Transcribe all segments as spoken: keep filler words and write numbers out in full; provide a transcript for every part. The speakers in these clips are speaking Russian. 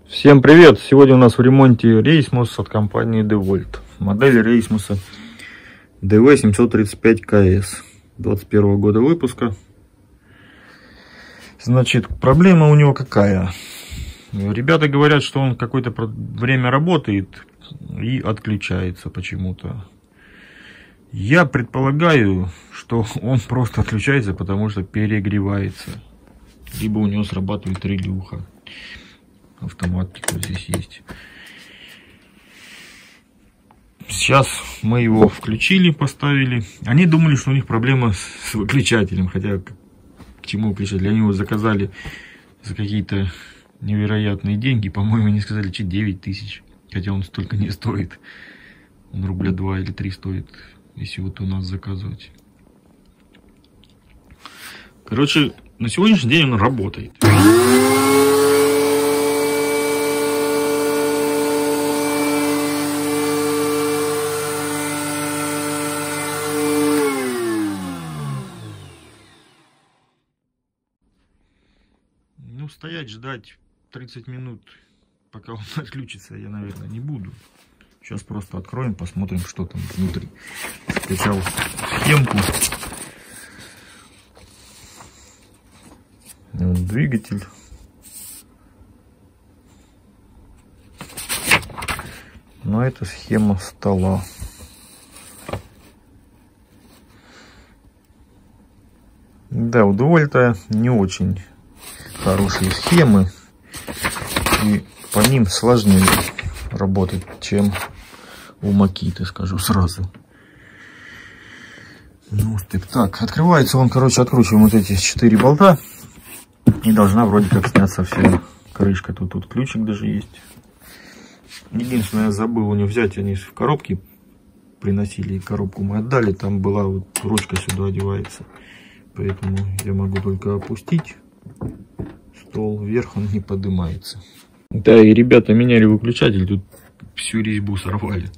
Всем привет! Сегодня у нас в ремонте Рейсмус от компании DeWalt. Модель Рейсмуса ди ви семьсот тридцать пять кей эс двадцать первого года выпуска. Значит, проблема у него какая? Ребята говорят, что он какое-то время работает и отключается почему-то. Я предполагаю, что он просто отключается, потому что перегревается. Либо у него срабатывает релюха. Автоматика здесь есть. Сейчас мы его включили, поставили. Они думали, что у них проблема с выключателем. Хотя к чему выключатель? Они его заказали за какие-то невероятные деньги. По-моему, они сказали, че девять тысяч. Хотя он столько не стоит. Он рубля два или три стоит, если вот у нас заказывать. Короче, на сегодняшний день он работает. Ну, стоять, ждать тридцать минут, пока он отключится, я, наверное, не буду. Сейчас просто откроем, посмотрим, что там внутри. Скачал схемку. Вот двигатель. Но это схема стола. Да, у DeWalt не очень хорошие схемы, и по ним сложнее работать, чем у Makita, скажу сразу. Ну, так, так, открывается он, короче, откручиваем вот эти четыре болта, и должна вроде как сняться вся крышка. Тут, тут ключик даже есть. Единственное, я забыл у него взять, они в коробке приносили, и коробку мы отдали, там была вот ручка, сюда одевается, поэтому я могу только опустить стол, вверх он не поднимается. Да, и ребята меняли выключатель, тут всю резьбу сорвали.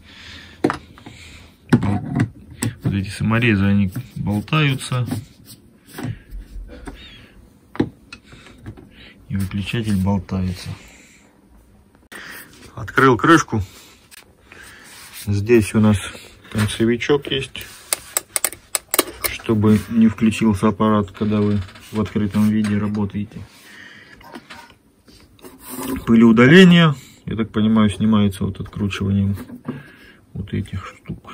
Вот эти саморезы, они болтаются. И выключатель болтается. Открыл крышку. Здесь у нас концевичок есть, чтобы не включился аппарат, когда вы в открытом виде работаете. Пылеудаление, я так понимаю, снимается вот откручиванием вот этих штук.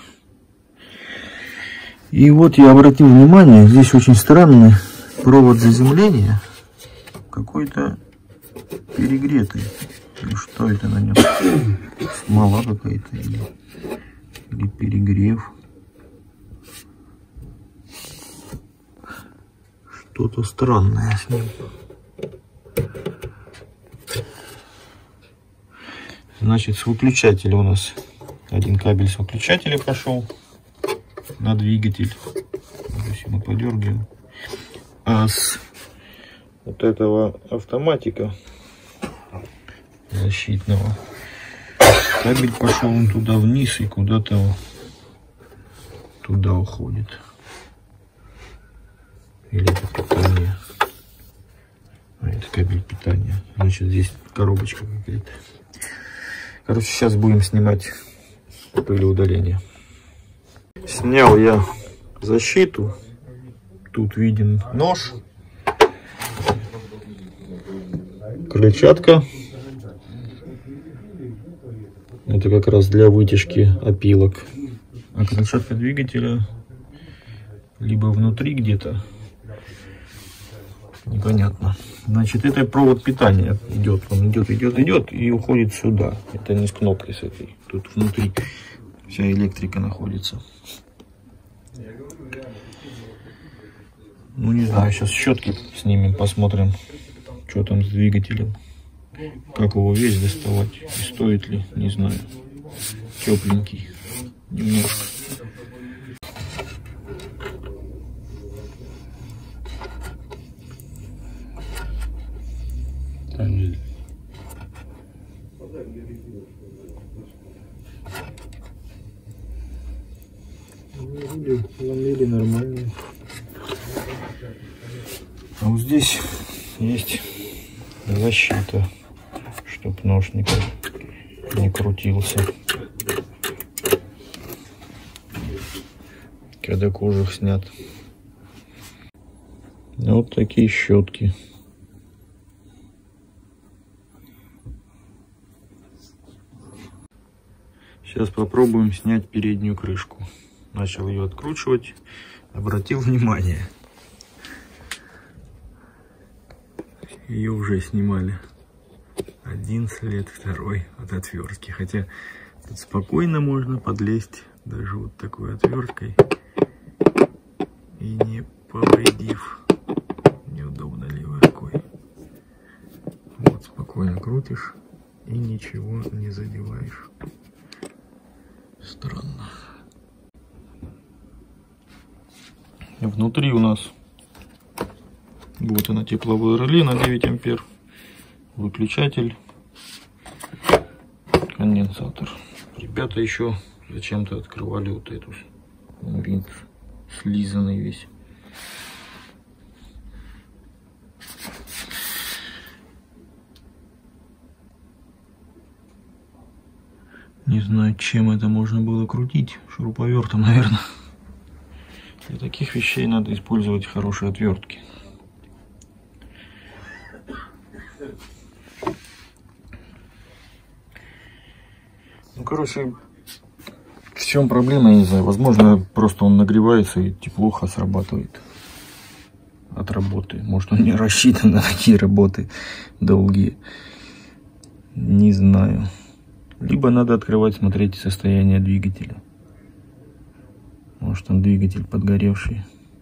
И вот я обратил внимание, здесь очень странный провод заземления, какой-то перегретый. Ну, что это на нем? Смола какая-то или, или перегрев. Что-то странное с ним. Значит, с выключателя у нас один кабель с выключателя пошел на двигатель. Если мы подергиваем. А с вот этого автоматика защитного кабель пошел он туда вниз и куда-то туда уходит. Или это питание. А, это кабель питания. Значит, здесь коробочка какая-то. Короче, сейчас будем снимать пылеудаление. Снял я защиту. Тут виден нож. Крыльчатка. Это как раз для вытяжки опилок. А крыльчатка двигателя либо внутри где-то. Непонятно. Значит, это провод питания идет. Он идет, идет, идет и уходит сюда. Это не с кнопкой с этой. Тут внутри вся электрика находится. Ну, не знаю, сейчас щетки снимем, посмотрим, что там с двигателем. Как его весь доставать и стоит ли, не знаю. Тепленький немножко. Ламели нормально. А вот здесь есть защита, чтоб нож не, не крутился, когда кожух снят. Вот такие щетки. Сейчас попробуем снять переднюю крышку. Начал ее откручивать, обратил внимание, ее уже снимали. Один след, второй от отвертки. Хотя тут спокойно можно подлезть даже вот такой отверткой и не повредив. Неудобно левой рукой. Вот спокойно крутишь и ничего не задеваешь. Странно. Внутри у нас вот она, тепловое реле на девять ампер, выключатель, конденсатор. Ребята еще зачем-то открывали вот эту, винт слизанный весь. Не знаю, чем это можно было крутить. Шуруповертом, наверное. Для таких вещей надо использовать хорошие отвертки. Ну, короче, в чем проблема, я не знаю. Возможно, просто он нагревается и тепло срабатывает от работы. Может, он не рассчитан на такие работы долгие. Не знаю. Либо надо открывать, смотреть состояние двигателя. Может, там двигатель подгоревший.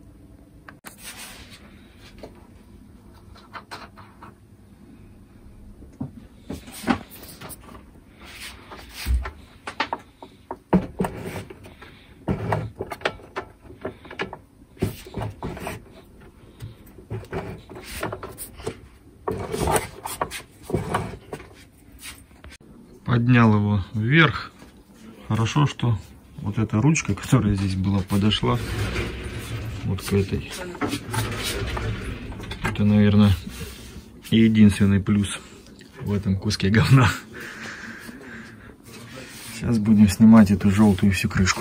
Поднял его вверх. Хорошо, что вот эта ручка, которая здесь была, подошла вот к этой. Это, наверное, единственный плюс в этом куске говна. Сейчас будем снимать эту желтую всю крышку.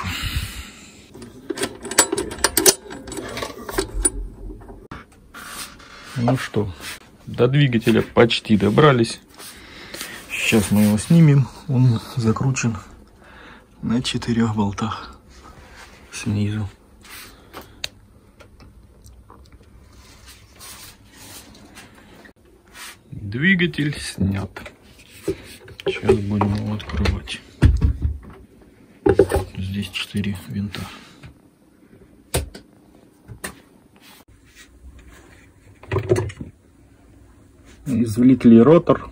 Ну что, до двигателя почти добрались. Сейчас мы его снимем. Он закручен на четырех болтах снизу. Двигатель снят. Сейчас будем его открывать. Здесь четыре винта. Извлекли ротор.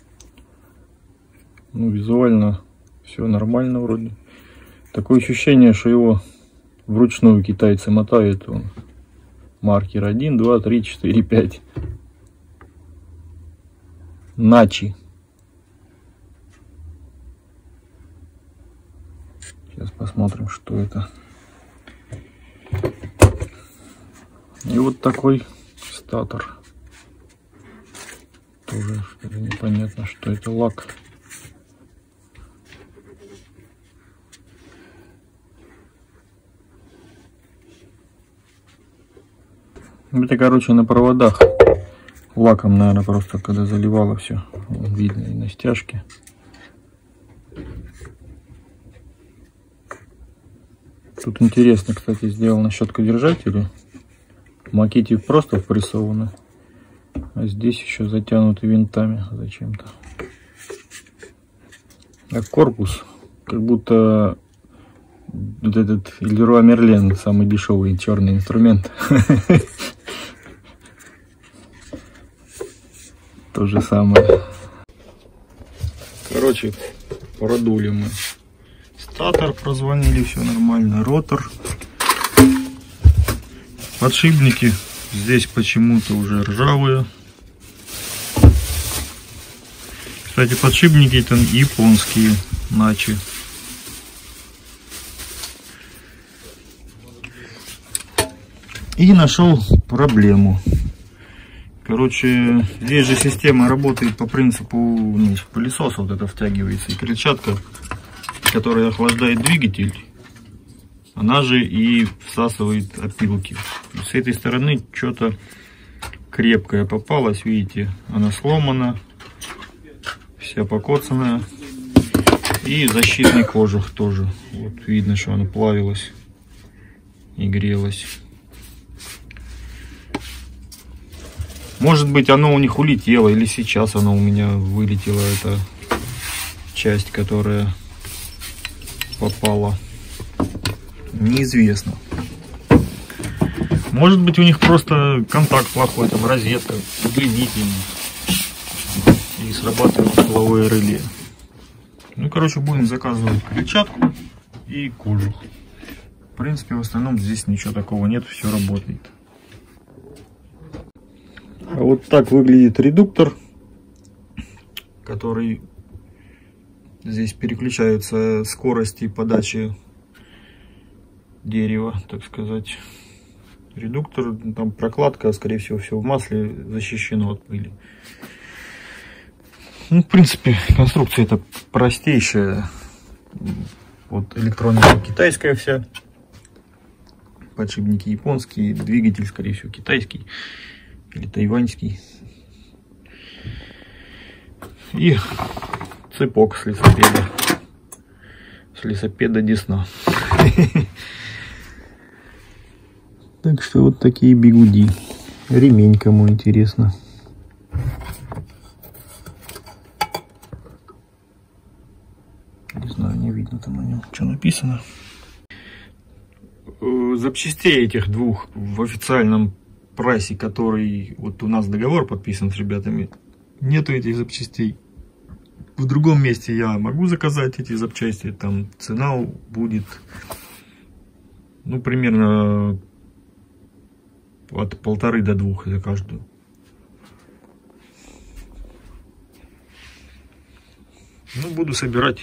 Ну, визуально все нормально вроде. Такое ощущение, что его вручную китайцы мотают. Он маркер один, два, три, четыре, пять. Начи. Сейчас посмотрим, что это. И вот такой статор. Тоже что-то непонятно, что это, лак. Это, короче, на проводах. Лаком, наверное, просто когда заливало все. Видно и на стяжке. Тут интересно, кстати, сделана щеткодержатели. Макете просто впрессованы. А здесь еще затянуты винтами зачем-то. А корпус, как будто вот этот Леруа Мерлен, самый дешевый черный инструмент. То же самое. Короче, продули мы статор, прозвонили, все нормально. Ротор. Подшипники здесь почему-то уже ржавые. Кстати, подшипники это японские, начи. И нашел проблему. Короче, здесь же система работает по принципу, ну, пылесоса. Вот это втягивается. И крыльчатка, которая охлаждает двигатель, она же и всасывает опилки. И с этой стороны что-то крепкое попалось, видите, она сломана, вся покоцанная. И защитный кожух тоже. Вот видно, что она плавилась и грелась. Может быть, оно у них улетело, или сейчас оно у меня вылетело, эта часть, которая попала. Неизвестно. Может быть, у них просто контакт плохой, там розетка, удлинитель, и срабатывает силовое реле. Ну, короче, будем заказывать крыльчатку и кожух. В принципе, в основном здесь ничего такого нет, все работает. А вот так выглядит редуктор, который здесь переключаются скорости подачи дерева, так сказать. Редуктор, там прокладка, скорее всего, все в масле защищено от пыли. Ну, в принципе, конструкция это простейшая. Вот электроника китайская вся. Подшипники японские, двигатель, скорее всего, китайский или тайваньский. И цепок с лесопеда. С лесопеда Десна. Так что вот такие бигуди. Ремень, кому интересно. Не знаю, не видно там на нем, что написано. Запчастей этих двух в официальном прайсе, который вот у нас договор подписан с ребятами, нету этих запчастей. В другом месте я могу заказать эти запчасти, там цена будет, ну, примерно от полторы до двух за каждую. Ну, буду собирать.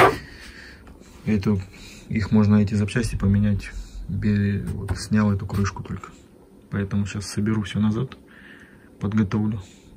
Эту, их можно, эти запчасти, поменять. Без, вот, снял эту крышку только. Поэтому сейчас соберу все назад, подготовлю.